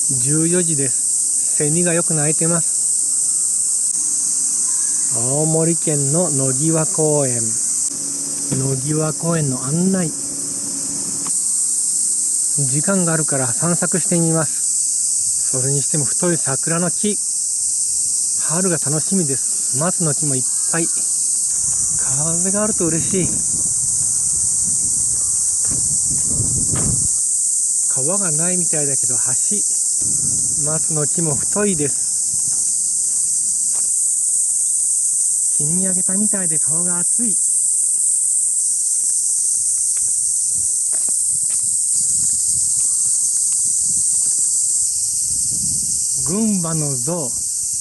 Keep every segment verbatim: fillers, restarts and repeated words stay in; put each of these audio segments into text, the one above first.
じゅうよじです。セミがよく鳴いてます。青森県の野際公園。野際公園の案内。時間があるから散策してみます。それにしても太い桜の木。春が楽しみです。松の木もいっぱい。風があると嬉しい。川がないみたいだけど橋。松の木も太いです。日に焼けたみたいで顔が熱い。群馬の象。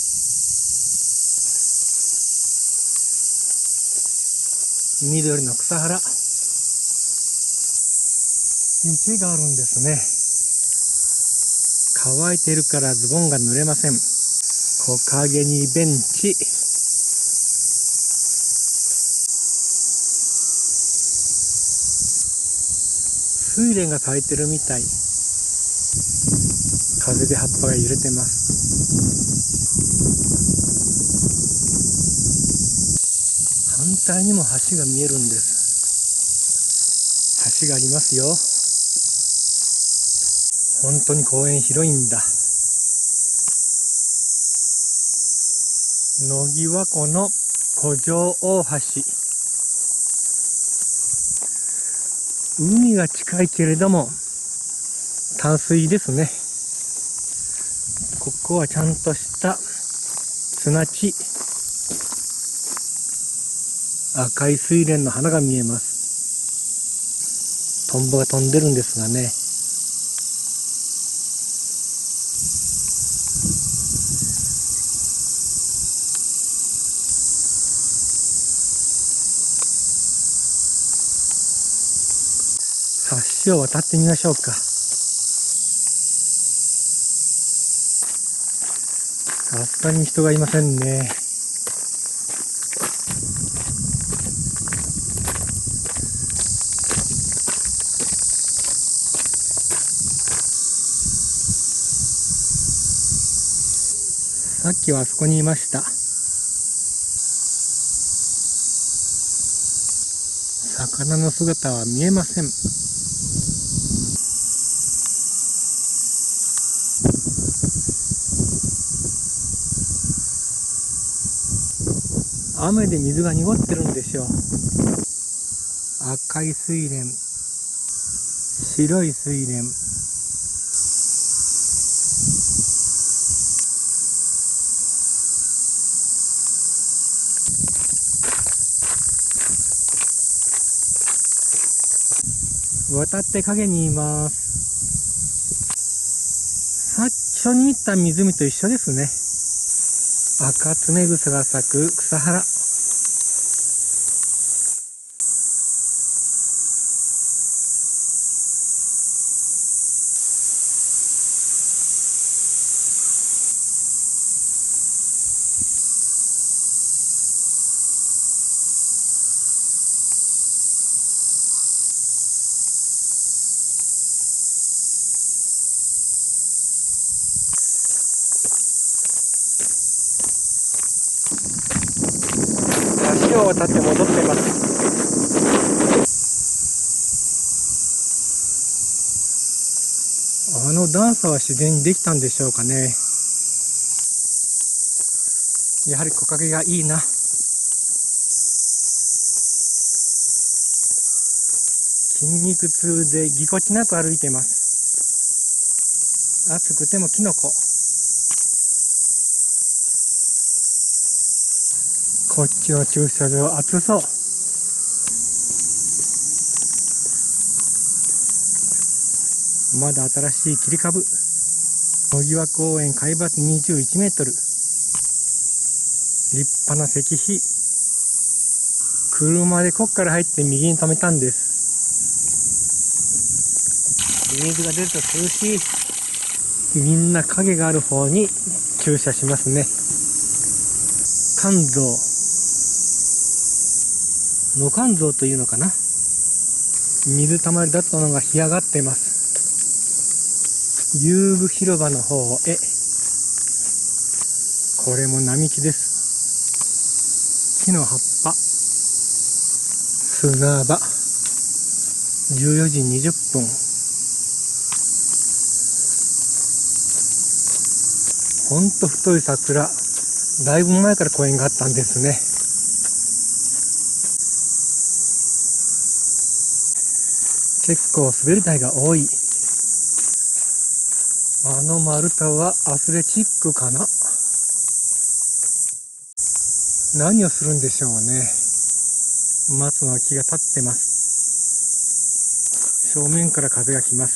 緑の草原。池があるんですね。乾いてるからズボンが濡れません。木陰にベンチ。睡蓮が咲いてるみたい。風で葉っぱが揺れてます。反対にも橋が見えるんです。橋がありますよ。本当に公園広いんだ。野際湖の湖上大橋。海が近いけれども淡水ですね。ここはちゃんとした砂地。赤い睡蓮の花が見えます。トンボが飛んでるんですがね。橋を渡ってみましょうか。さすがに人がいませんね。さっきはあそこにいました。魚の姿は見えません。雨で水が濁ってるんでしょう。赤い睡蓮、白い睡蓮。渡って影にいます。最初に見た湖と一緒ですね。赤ツメグサが咲く草原。橋を渡って戻ってます。あの段差は自然にできたんでしょうかね。やはり木陰がいいな。筋肉痛でぎこちなく歩いてます。暑くてもキノコ。こっちの駐車場暑そう。まだ新しい切り株。野際公園海抜にじゅういちメートル。立派な石碑。車でこっから入って右に止めたんです。水が出ると涼しい。みんな影がある方に駐車しますね。肝臓。野肝臓というのかな。水たまりだったのが干上がってます。 遊具広場の方へ。これも並木です。木の葉っぱ、砂場。じゅうよじにじゅっぷん。ほんと太い桜。だいぶ前から公園があったんですね。結構滑り台が多い。あの丸太はアスレチックかな。何をするんでしょうね。松の木が立ってます。正面から風が来ます。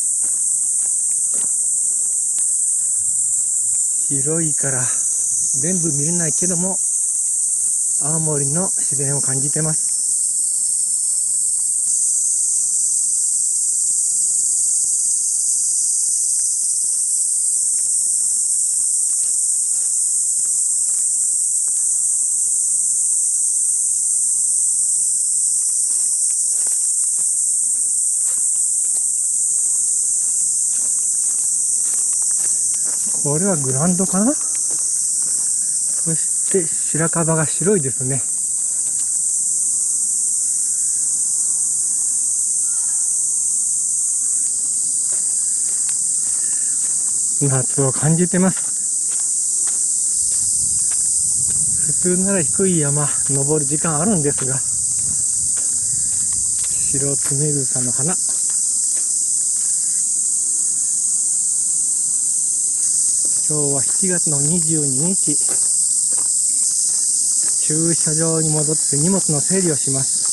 広いから全部見れないけども、青森の自然を感じてます。これはグラウンドかな。そして白樺が白いですね。夏を感じてます。普通なら低い山登る時間あるんですが、白ツメグサの花。今日はしちがつのにじゅうににち、駐車場に戻って荷物の整理をします。